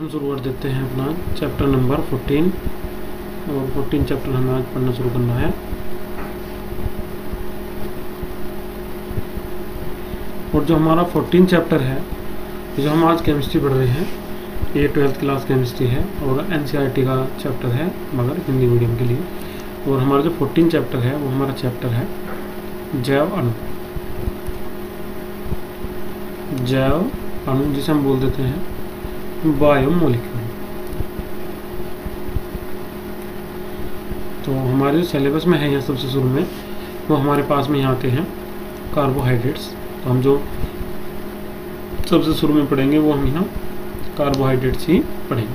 शुरू कर देते हैं अपना चैप्टर नंबर 14 और 14 चैप्टर हमें आज पढ़ना शुरू करना है। और जो हमारा 14 चैप्टर है, जो हम आज केमिस्ट्री पढ़ रहे हैं, ये 12th क्लास केमिस्ट्री है और NCERT का चैप्टर है मगर हिंदी मीडियम के लिए। और हमारा जो 14 चैप्टर है वो हमारा चैप्टर है जैव अणु। जैव अणु जिसे हम बोल देते हैं बायोमोलिक्यूल। तो हमारे सिलेबस में है यहाँ सबसे शुरू में वो हमारे पास में यहाँ आते हैं कार्बोहाइड्रेट्स। तो हम जो सबसे शुरू में पढ़ेंगे वो हम यहाँ कार्बोहाइड्रेट्स ही पढ़ेंगे।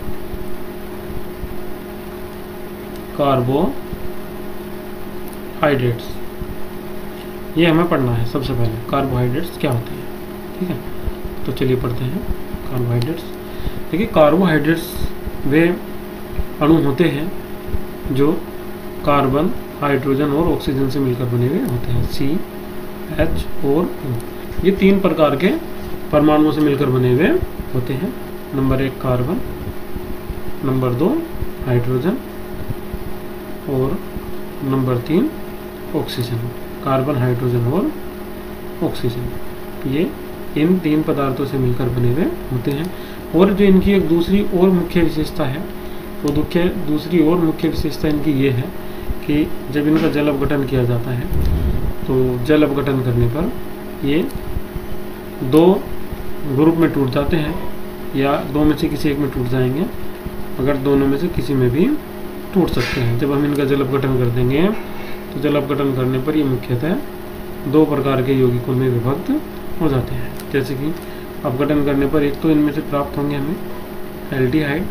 कार्बोहाइड्रेट्स ये हमें पढ़ना है सबसे पहले, कार्बोहाइड्रेट्स क्या होते हैं। ठीक है, तो चलिए पढ़ते हैं कार्बोहाइड्रेट्स। देखिए, कार्बोहाइड्रेट्स वे अणु होते हैं जो कार्बन, हाइड्रोजन और ऑक्सीजन से मिलकर बने हुए होते हैं। CH और O, ये 3 प्रकार के परमाणुओं से मिलकर बने हुए होते हैं। नंबर 1 कार्बन, नंबर 2 हाइड्रोजन और नंबर 3 ऑक्सीजन। कार्बन, हाइड्रोजन और ऑक्सीजन, ये इन 3 पदार्थों से मिलकर बने हुए होते हैं। और जो इनकी एक दूसरी और मुख्य विशेषता है, वो दूसरी और मुख्य विशेषता इनकी ये है कि जब इनका जल अपघटन किया जाता है तो जल अपघटन करने पर ये 2 ग्रुप में टूट जाते हैं या 2 में से किसी एक में टूट जाएंगे, अगर दोनों में से किसी में भी टूट सकते हैं। जब हम इनका जल अपघटन कर देंगे तो जल अपघटन करने पर ये मुख्यतः 2 प्रकार के यौगिकों में विभक्त हो जाते हैं। जैसे कि अपघटन करने पर एक तो इनमें से प्राप्त होंगे हमें एल्डिहाइड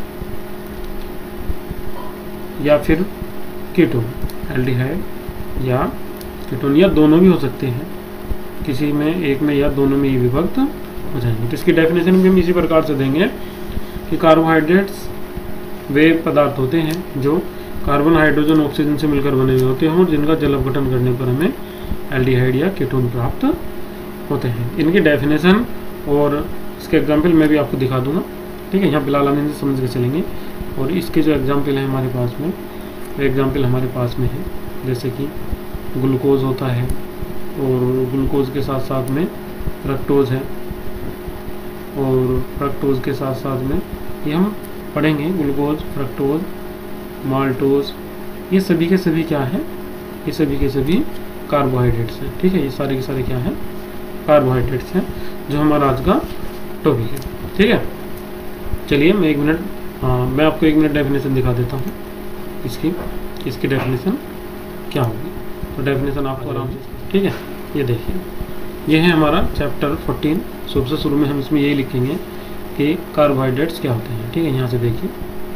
या फिर कीटोन। एल्डिहाइड या कीटोन या दोनों भी हो सकते हैं, किसी में एक में या दोनों में ही विभक्त हो जाएंगे। तो इसकी डेफिनेशन भी हम इसी प्रकार से देंगे कि कार्बोहाइड्रेट्स वे पदार्थ होते हैं जो कार्बन, हाइड्रोजन, ऑक्सीजन से मिलकर बने हुए होते हैं और जिनका जल अपघटन करने पर हमें एल्डिहाइड या कीटोन प्राप्त होते हैं। इनकी डेफिनेशन और इसके एग्जाम्पल मैं भी आपको दिखा दूंगा। ठीक है, यहाँ फिलहाल हम इनसे समझ के चलेंगे। और इसके जो एग्जाम्पल है हमारे पास में, एग्जाम्पल हमारे पास में है जैसे कि ग्लूकोज होता है और ग्लूकोज के साथ साथ में फ्रक्टोज है और फ्रक्टोज के साथ साथ में ये हम पढ़ेंगे ग्लूकोज, फ्रक्टोज, माल्टोज, ये सभी के सभी क्या है, ये सभी के सभी कार्बोहाइड्रेट्स हैं। ठीक है, ये सारे के सारे क्या हैं, कार्बोहाइड्रेट्स हैं, जो हमारा आज का टॉपिक है। ठीक है, चलिए मैं मैं आपको 1 मिनट डेफिनेशन दिखा देता हूँ इसकी डेफिनेशन क्या होगी। तो डेफिनेशन आपको आराम से, ठीक है, ये देखिए, ये है हमारा चैप्टर 14। सबसे शुरू में हम इसमें यही लिखेंगे कि कार्बोहाइड्रेट्स क्या होते हैं। ठीक है, यहाँ से देखिए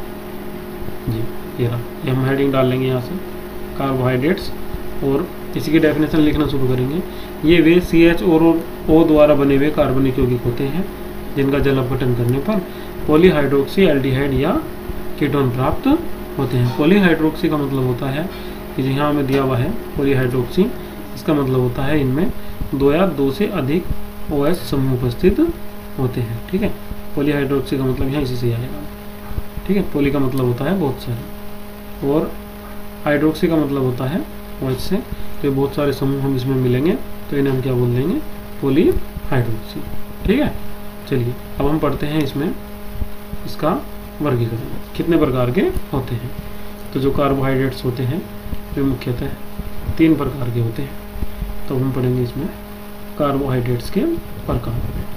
जी, ये रहा, ये हम हेडिंग डाल लेंगे यहाँ से कार्बोहाइड्रेट्स और इसी की डेफिनेशन लिखना शुरू करेंगे। ये वे CH और O द्वारा बने हुए कार्बनिक यौगिक होते हैं जिनका जल अपघटन करने पर पॉलीहाइड्रोक्सी, एल्डिहाइड या कीटोन प्राप्त होते हैं। पॉलीहाइड्रोक्सी का मतलब होता है कि यहाँ हमें दिया हुआ है पॉलीहाइड्रोक्सी, इसका मतलब होता है इनमें 2 या 2 से अधिक OH समूह उपस्थित होते हैं। ठीक है, पॉलीहाइड्रोक्सी का मतलब यहाँ इसी से आएगा। ठीक है, पॉली का मतलब होता है बहुत सारे और हाइड्रोक्सी का मतलब होता है OH से, तो बहुत सारे समूह हम इसमें मिलेंगे तो इन्हें हम क्या बोल देंगे, पॉलीहाइड्रोक्सी। ठीक है, चलिए अब हम पढ़ते हैं इसमें इसका वर्गीकरण कितने प्रकार के होते हैं। तो जो कार्बोहाइड्रेट्स होते हैं वे मुख्यतः 3 प्रकार के होते हैं। तो हम पढ़ेंगे इसमें कार्बोहाइड्रेट्स के प्रकार।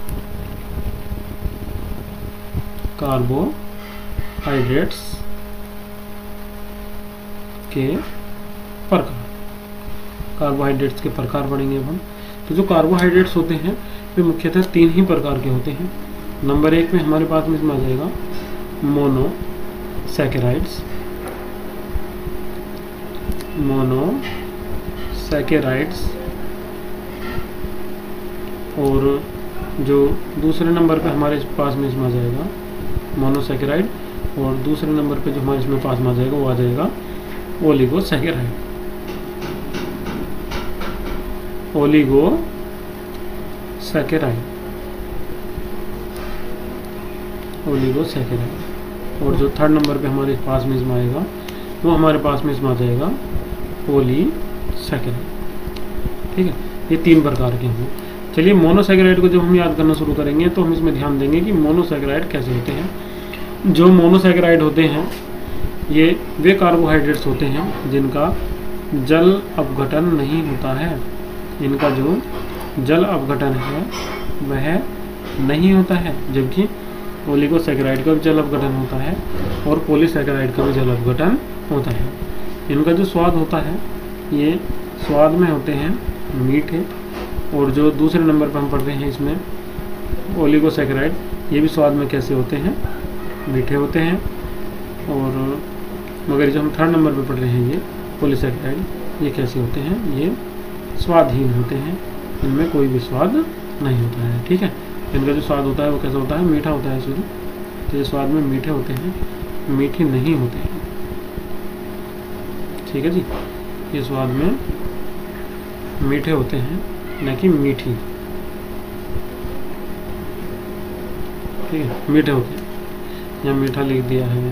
कार्बोहाइड्रेट्स के प्रकार, कार्बोहाइड्रेट्स के प्रकार पढ़ेंगे अब हम। तो जो कार्बोहाइड्रेट्स होते हैं वे मुख्यतः 3 ही प्रकार के होते हैं। नंबर 1 में हमारे पास में इसमें आ जाएगा मोनोसैकेराइड्स और जो दूसरे नंबर पे हमारे पास में इसमें आ जाएगा मोनोसैकेराइड और दूसरे नंबर पे जो हमारे इसमें पास में आ जाएगा वो आ जाएगा ओलिगोसैकेराइड। ओलिगोसैकेराइड। और जो थर्ड नंबर पे हमारे पास में इसमें आएगा वो हमारे पास में इसमें आ जाएगा पॉलीसैकेराइड। ठीक है, ये 3 प्रकार के हैं। चलिए मोनोसैकेराइड को जब हम याद करना शुरू करेंगे तो हम इसमें ध्यान देंगे कि मोनोसैकेराइड कैसे होते हैं। जो मोनोसैकेराइड होते हैं ये वे कार्बोहाइड्रेट्स होते हैं जिनका जल अपघटन नहीं होता है। इनका जो जल अपघटन है वह नहीं होता है, जबकि ओलिगोसैकेराइड का भी जल अपघटन होता है और पॉलीसैकेराइड का भी जल अपघटन होता है। इनका जो स्वाद होता है ये स्वाद में होते हैं मीठे। और जो दूसरे नंबर पर हम पढ़ रहे हैं इसमें ओलिगोसैकेराइड, ये भी स्वाद में कैसे होते हैं, मीठे होते हैं। और मगर जो हम थर्ड नंबर पर पढ़ रहे हैं ये पॉलीसैकेराइड, ये कैसे होते हैं, ये स्वादहीन होते हैं, इनमें कोई भी स्वाद नहीं होता है। ठीक है, इनका जो स्वाद होता है वो कैसा होता है, मीठा होता है। सॉरी, तो ये स्वाद में मीठे होते हैं, मीठे नहीं होते हैं। ठीक है जी, ये स्वाद में मीठे होते हैं न कि मीठी। ठीक है, मीठे होते हैं, यहाँ मीठा लिख दिया है।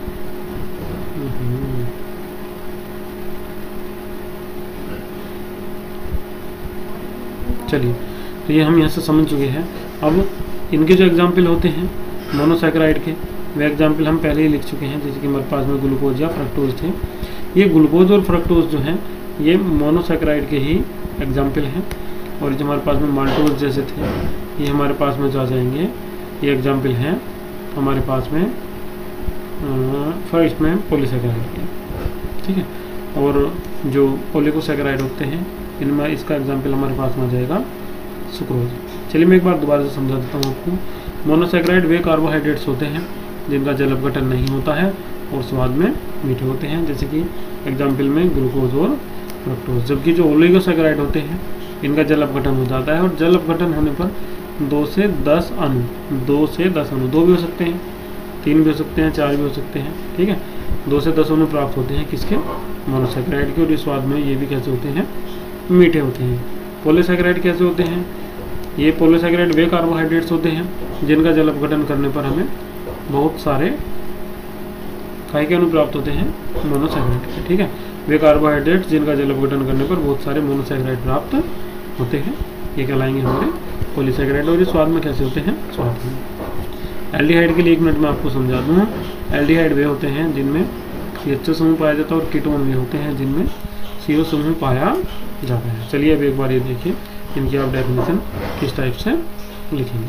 चलिए, तो ये हम यहाँ से समझ चुके हैं। अब इनके जो एग्जाम्पल होते हैं मोनोसैकेराइड के, वे एग्जाम्पल हम पहले ही लिख चुके हैं। जैसे कि हमारे पास में ग्लूकोज या फ्रक्टोज थे। ये ग्लूकोज और फ्रक्टोज जो हैं ये मोनोसैकेराइड के ही एग्जाम्पल हैं। और जो हमारे पास में माल्टोज जैसे थे ये हमारे पास में जो आ जाएंगे, ये एग्जाम्पल हैं हमारे पास में फर्स्ट में पॉलीसैकेराइड के। ठीक है, और जो ओलिगोसैकेराइड होते हैं इनमें इसका एग्जाम्पल हमारे पास में आ जाएगा सुक्रोज। चलिए मैं एक बार दोबारा से समझा देता हूँ आपको। मोनोसैकेराइड वे कार्बोहाइड्रेट्स होते हैं जिनका जल अपघटन नहीं होता है और स्वाद में मीठे होते हैं, जैसे कि एग्जाम्पल में ग्लूकोज और फ्रक्टोज। जबकि जो ओलिगोसैकेराइड होते हैं इनका जल अपघटन हो जाता है और जल अपघटन होने पर 2 से 10 अणु 2 भी हो सकते हैं, 3 भी हो सकते हैं, 4 भी हो सकते हैं। ठीक है, 2 से 10 अणु प्राप्त होते हैं किसके, मोनोसैकेराइड के। और इस स्वाद में ये भी कैसे होते हैं, मीठे होते हैं। पॉलीसैकेराइड कैसे होते हैं, ये पॉलीसैकेराइड वे कार्बोहाइड्रेट्स होते हैं जिनका जल अपघटन करने पर हमें बहुत सारे काय के अणु प्राप्त होते हैं मोनोसैकेराइड के। ठीक है, वे कार्बोहाइड्रेट्स जिनका जल अपघटन करने पर बहुत सारे मोनोसैकेराइड प्राप्त होते हैं, ये कहलाएंगे हमारे पॉलीसैकेराइड। और ये स्वाद में कैसे होते हैं, स्वाद में। एल्डिहाइड के लिए 1 मिनट में आपको समझा दूँ। एल्डिहाइड वे होते हैं जिनमें CH समूह पाया जाता है और कीटोन वे होते हैं जिनमें CO समूह पाया जाता है। चलिए अब एक बार ये देखिए इनकी आप डेफिनेशन किस टाइप से लिखेंगे।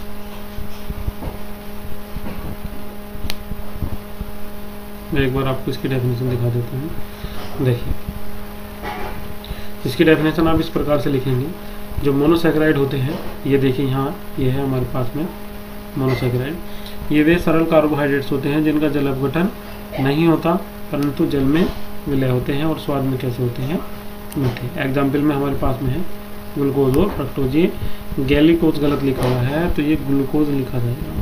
मैं एक बार आपको इसकी डेफिनेशन दिखा देता हूँ। देखिए, इसकी डेफिनेशन आप इस प्रकार से लिखेंगे। जो मोनोसैकेराइड होते हैं, ये देखिए यहाँ ये है हमारे पास में मोनोसैकेराइड, ये वे सरल कार्बोहाइड्रेट्स होते हैं जिनका जल अपघटन नहीं होता परंतु जल में विलय होते हैं और स्वाद में कैसे होते हैं, मीठे। एग्जाम्पल में हमारे पास में है ग्लूकोज और फ्रक्टोज। ये गैलिकोज गलत लिखा हुआ है तो ये ग्लूकोज लिखा जाएगा,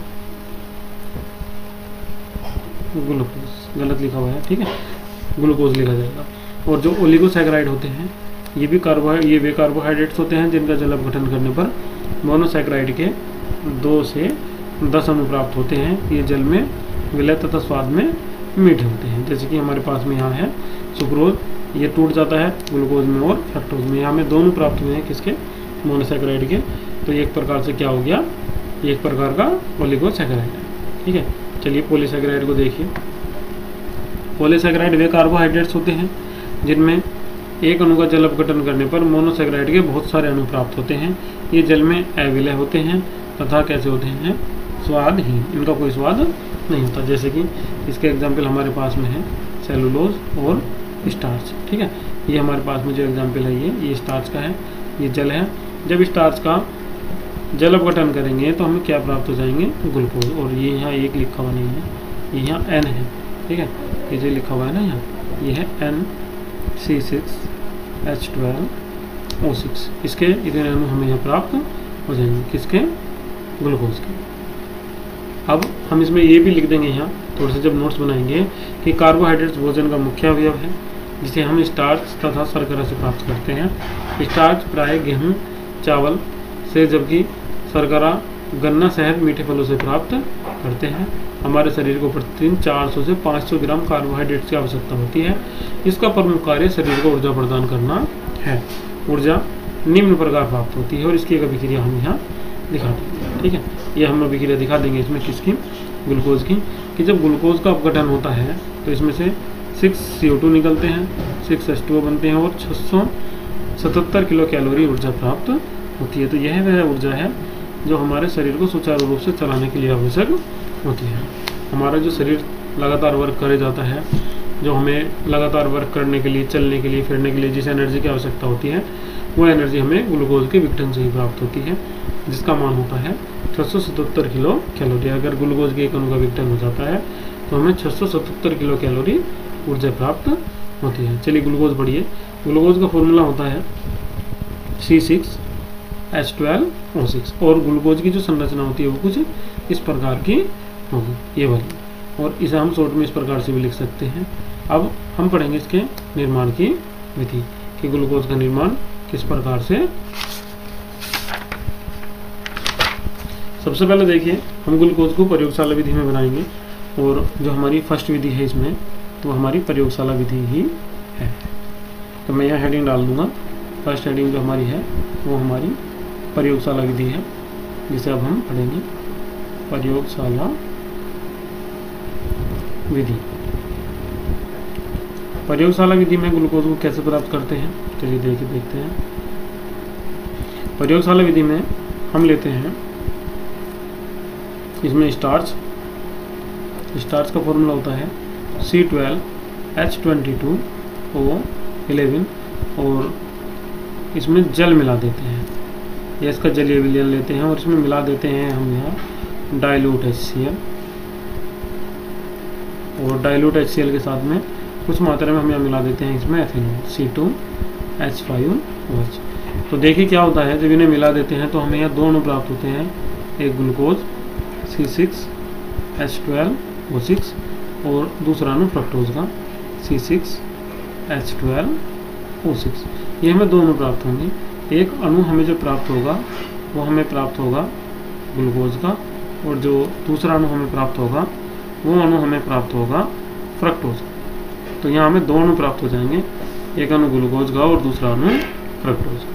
ग्लूकोज गलत लिखा हुआ है। ठीक है, ग्लूकोज लिखा जाएगा। और जो ओलिगोसैकेराइड होते हैं ये वे कार्बोहाइड्रेट्स होते हैं जिनका जल अपघटन करने पर मोनोसैकेराइड के 2 से 10 अणु प्राप्त होते हैं। ये जल में विलय तथा स्वाद में मीठे होते हैं, जैसे कि हमारे पास में यहाँ है सुक्रोज, ये टूट जाता है ग्लूकोज में और फ्रक्टोज में। यहाँ में दोनों प्राप्त हुए हैं किसके, मोनोसैकेराइड के। तो एक प्रकार से क्या हो गया, एक प्रकार का ओलिगोसैकेराइड है। ठीक है, चलिए पॉलीसैकेराइड को देखिए। पॉलीसैकेराइड वे कार्बोहाइड्रेट्स होते हैं जिनमें एक अणु का जल अपघटन करने पर मोनोसैकेराइड के बहुत सारे अणु प्राप्त होते हैं। ये जल में अविलय होते हैं तथा कैसे होते हैं, स्वादहीन, इनका कोई स्वाद नहीं होता। जैसे कि इसके एग्जाम्पल हमारे पास में है सेलुलोज और स्टार्च। ठीक है, ये हमारे पास में जो एग्जाम्पल है ये स्टार्च का है, ये जल है। जब स्टार्च का जल अपघटन करेंगे तो हमें क्या प्राप्त हो जाएंगे, ग्लूकोज। और ये यहाँ 1 लिखा हुआ नहीं है, ये यहाँ N है। ठीक है, ये जो लिखा हुआ है ना यहाँ, ये है NC6H12O6। इसके इतने अणु हमें यहाँ प्राप्त हो जाएंगे किसके, ग्लूकोज के। अब हम इसमें ये भी लिख देंगे यहाँ थोड़े से जब नोट्स बनाएंगे कि कार्बोहाइड्रेट्स भोजन का मुख्य अवयव है जिसे हम स्टार्च तथा शर्करा से प्राप्त करते हैं। स्टार्च प्राय गेहूँ चावल से, जबकि शर्करा गन्ना शहद मीठे फलों से प्राप्त करते हैं। हमारे शरीर को प्रतिदिन 400 से 500 ग्राम कार्बोहाइड्रेट्स की आवश्यकता होती है। इसका प्रमुख कार्य शरीर को ऊर्जा प्रदान करना है। ऊर्जा निम्न प्रकार प्राप्त होती है और इसकी एक अभिक्रिया हम यहाँ दिखा देंगे। ठीक है, ये हम अभिक्रिया दिखा देंगे इसमें किसकी, ग्लूकोज की, कि जब ग्लूकोज का अपघटन होता है तो इसमें से 6 CO2 निकलते हैं, 6 H2O बनते हैं और 677 किलो कैलोरी ऊर्जा प्राप्त होती है। तो यह वह ऊर्जा है जो हमारे शरीर को सुचारू रूप से चलाने के लिए आवश्यक होती है। हमारा जो शरीर लगातार वर्क करे जाता है, जो हमें लगातार वर्क करने के लिए, चलने के लिए, फिरने के लिए जिस एनर्जी की आवश्यकता होती है, वो एनर्जी हमें ग्लूकोज के विघटन से ही प्राप्त होती है, जिसका मान होता है 677 किलो कैलोरी। अगर ग्लूकोज के एक अणु का विघटन हो जाता है तो हमें 677 किलो कैलोरी ऊर्जा प्राप्त होती है। चलिए ग्लूकोज पढ़िए। ग्लूकोज का फॉर्मूला होता है C6H12O6 और ग्लूकोज की जो संरचना होती है वो कुछ इस प्रकार की होगी, ये वाली, और इसे हम शॉर्ट में इस प्रकार से भी लिख सकते हैं। अब हम पढ़ेंगे इसके निर्माण की विधि कि ग्लूकोज का निर्माण किस प्रकार से। सबसे पहले देखिए, हम ग्लूकोज को प्रयोगशाला विधि में बनाएंगे और जो हमारी फर्स्ट विधि है इसमें, तो हमारी प्रयोगशाला विधि ही है। तो मैं यहाँ हेडिंग डाल दूंगा। फर्स्ट हेडिंग जो हमारी है वो हमारी प्रयोगशाला विधि है, जिसे अब हम पढ़ेंगे प्रयोगशाला विधि। प्रयोगशाला विधि में ग्लूकोज को कैसे प्राप्त करते हैं, चलिए देखते हैं। प्रयोगशाला विधि में हम लेते हैं इसमें स्टार्च का फॉर्मूला होता है C12H22O11 और इसमें जल मिला देते हैं, या इसका जलीय विलयन लेते हैं और इसमें मिला देते हैं हम यहाँ डाइल्यूट HCl, और डाइल्यूट HCl के साथ में कुछ मात्रा में हम यहाँ मिला देते हैं इसमें एथेनॉल C2H5OH। तो देखिए क्या होता है, जब इन्हें मिला देते हैं तो हमें यहाँ दो अणु प्राप्त होते हैं, एक ग्लूकोज C6H12O6 और दूसरा अणु फ्रक्टोज का C6H12O6। ये हमें दो अणु प्राप्त होंगे। एक अणु हमें जो प्राप्त होगा वो हमें प्राप्त होगा ग्लूकोज का, और जो दूसरा अणु हमें प्राप्त होगा वो अणु हमें प्राप्त होगा फ्रक्टोज का। तो यहाँ हमें दो अणु प्राप्त हो जाएंगे, एक अणु ग्लूकोज का और दूसरा अणु फ्रक्टोज का।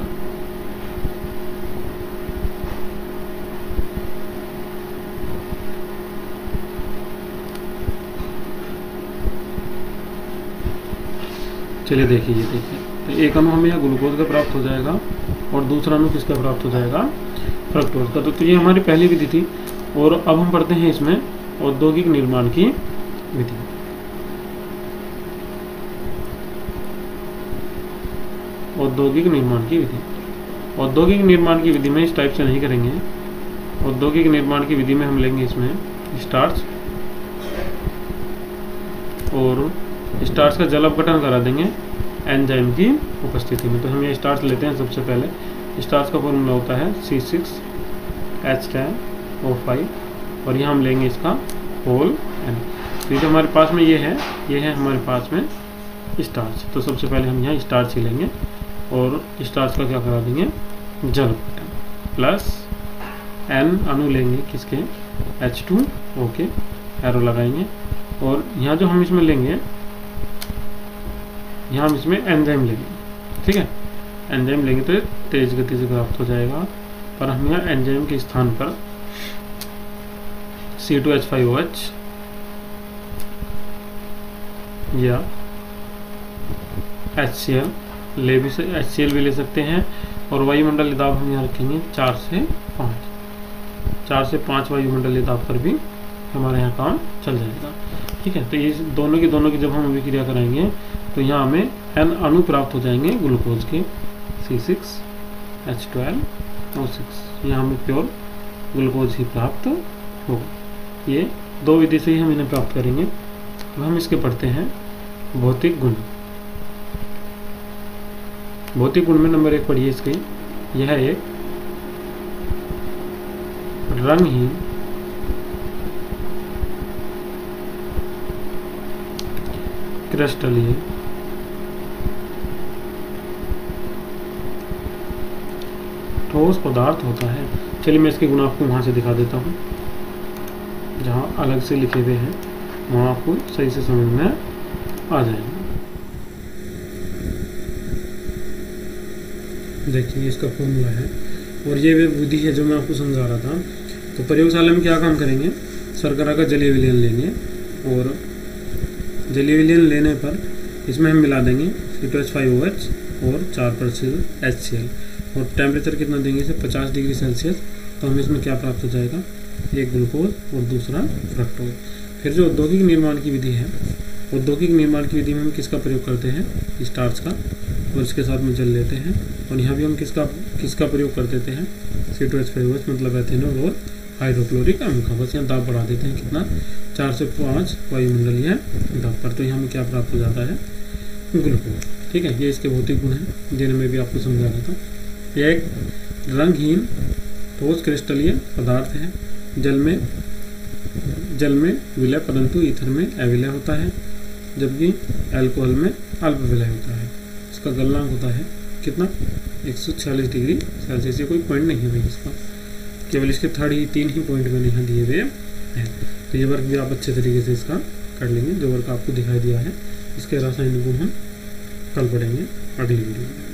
चलिए देखिए, ये देखिए, तो एक अणु हमें यहाँ ग्लूकोज का प्राप्त हो जाएगा और दूसरा अणु किसका प्राप्त हो जाएगा, फ्रक्टोज का। तो ये हमारी पहली विधि थी। और अब हम पढ़ते हैं इसमें औद्योगिक निर्माण की विधि। औद्योगिक निर्माण की विधि, औद्योगिक निर्माण की विधि में इस टाइप से नहीं करेंगे। औद्योगिक निर्माण की विधि में हम लेंगे इसमें स्टार्च, और स्टार्च का जल अपघटन करा देंगे एंजाइम की उपस्थिति में। तो हम ये स्टार्च लेते हैं। सबसे पहले स्टार्च का फॉर्मूला होता है C6H10O5 और यहाँ हम लेंगे इसका होल N। तो ये जो हमारे पास में ये है हमारे पास में स्टार्च। तो सबसे पहले हम यहाँ स्टार्च ही लेंगे और स्टार्च का क्या करा देंगे, जल अपघटन, प्लस N अणु लेंगे किसके, H2O के, एरो लगाएंगे। और यहाँ जो हम इसमें लेंगे, यहाँ हम इसमें एंजाइम लेंगे, ठीक है। एंजाइम लेंगे तो तेज गति से प्राप्त हो जाएगा, पर हम यहाँ एंजाइम के स्थान पर C2H5OH या HCl HCl भी ले सकते हैं। और वायुमंडलीय दाब हम यहाँ रखेंगे 4 से 5 वायुमंडलीय दाब पर भी हमारे यहाँ काम चल जाएगा, ठीक है। तो ये दोनों की जब हम अभिक्रिया कराएंगे तो यहाँ हमें N अणु प्राप्त हो जाएंगे ग्लूकोज के C6H12O6। यहाँ हमें प्योर ग्लूकोज ही प्राप्त होगा। ये दो विधि से ही हम इन्हें प्राप्त करेंगे। अब हम इसके पढ़ते हैं भौतिक गुण। भौतिक गुण में नंबर 1 पढ़िए इसके, यह एक रंगहीन क्रिस्टलीय ठोस पदार्थ होता है। चलिए मैं इसके गुण आपको वहां से दिखा देता हूँ। जहाँ अलग से लिखे हुए हैं वहाँ आपको सही से समझ में आ जाएंगे। देखिए इसका फॉर्मूला है और ये विधि है जो मैं आपको समझा रहा था। तो प्रयोगशाला में क्या काम करेंगे, शर्करा का जलीय विलयन लेंगे और जलीय विलयन लेने पर इसमें हम मिला देंगे C2H5OH और 4% HCl और टेम्परेचर कितना देंगे इसे 50 डिग्री सेल्सियस। तो हमें इसमें क्या प्राप्त हो जाएगा, एक ग्लूकोज और दूसरा फ्रक्टोज। फिर जो औद्योगिक निर्माण की विधि है, औद्योगिक निर्माण की विधि में हम किसका प्रयोग करते हैं, स्टार्च का, और इसके साथ में जल लेते हैं। और यहाँ भी हम किसका प्रयोग कर देते हैं, C2H5OH मतलब एथेनॉल और हाइड्रोक्लोरिक अम्ल का। बस यहाँ दाब बढ़ा देते हैं कितना, 4 से 5 वायुमंडलीय दाब पर। तो यहाँ हमें क्या प्राप्त हो जाता है, ग्लूकोज। ठीक है, ये इसके भौतिक गुण हैं जिन्हें मैं भी आपको समझा रहा था। यह एक रंगहीन ठोस क्रिस्टलीय पदार्थ है, जल में विलय परंतु ईथर में अविलय होता है, जबकि अल्कोहल में अल्प विलय होता है। इसका गलनांक होता है कितना, 146 डिग्री सेल्सियस। ये कोई पॉइंट नहीं है भाई इसका, केवल इसके 3 ही पॉइंट मैंने यहाँ दिए हुए हैं। तो ये वर्क भी आप अच्छे तरीके से इसका कर लेंगे, जो वर्क आपको दिखाई दिया है। इसके रासायनिक गुण हम कल पढ़ेंगे अगली वीडियो में।